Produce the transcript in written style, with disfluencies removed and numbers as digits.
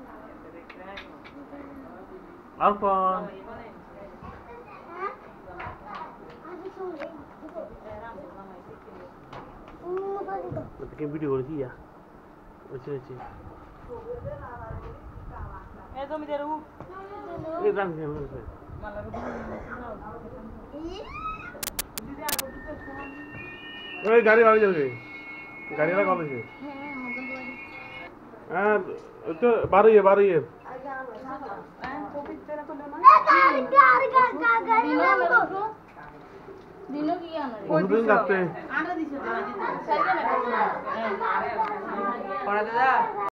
Alpon. Bikin video lagi ya. Oke. তুমি দেরু এই run খেল ওই গাড়ি বাড়ি যাবে গাড়ি वाला कॉल है हां तो 12 গাড়ি দিনো কি আনো ওদিন যাচ্ছে আন্ডা দিছো পড়া দাদা